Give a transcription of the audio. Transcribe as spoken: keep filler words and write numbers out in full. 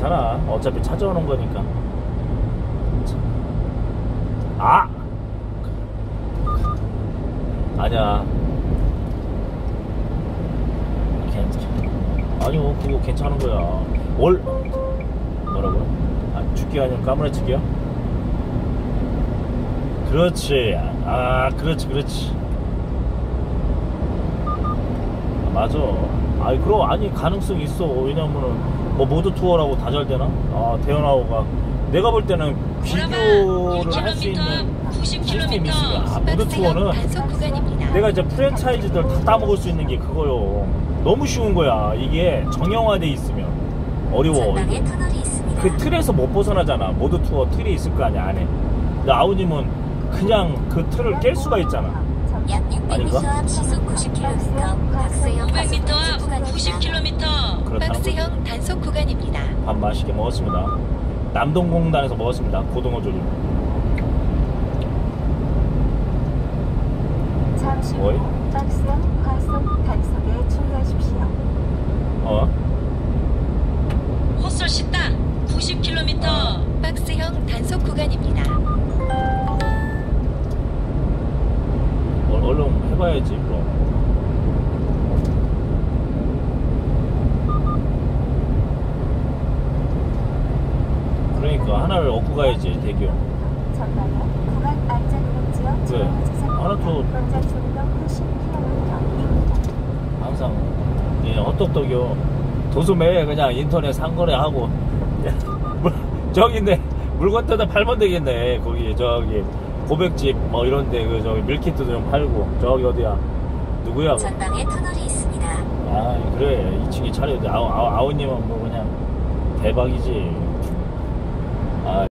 괜찮아. 어차피 찾아오는 거니까. 아! 아니야. 괜찮. 아니요, 그거 괜찮은 거야. 월 뭐라고? 아, 죽기 아니면 까무라치기야? 그렇지. 아, 그렇지, 그렇지. 아, 맞아. 아니, 그럼 아니 가능성이 있어. 왜냐면은 뭐 모드 투어라고 다 잘 되나? 아, 대현아오가 내가 볼 때는 비교를 할 수 있는 시스템이 있으면 아, 모드 투어는 내가 이제 프랜차이즈들 다 따먹을 수 있는 게 그거요. 너무 쉬운 거야. 이게 정형화돼 있으면 어려워. 그 틀에서 못 벗어나잖아. 모드 투어 틀이 있을 거 아니야 안에. 근데 아우님은 그냥 그 틀을 깰 수가 있잖아. 아닌가? 시속 구십 킬로미터, 박스형 오백 미터 앞 구십 킬로미터. 박스형 단속 구간입니다. 밥 맛있게 먹었습니다. 남동공단에서 먹었습니다. 고등어 조림. 잠시 후 박스형 과속 단속에 주의하십시오. 어? 헛설 식당 구십 킬로미터. 박스형 단속 구간입니다. 얼른 해봐야지 그럼. 그러니까 하나를 얻고 가야지 대기용. 전방에 구간 안전구역 지역 왜? 하나 더 먼저 종로 구십 킬로미터입니다. 항상 예, 헛똑똑이요. 도수매에 그냥 인터넷 상거래하고 저기 있네. 물건 뜯어 팔면 되겠네. 거기 저기 고백집 뭐 이런데 그 저기 밀키트도 좀 팔고. 저기 어디야 누구야? 전방에 터널이 있습니다. 아 그래 이 층이 차려야 돼. 아우, 아우, 아우님은 뭐 그냥 대박이지. 아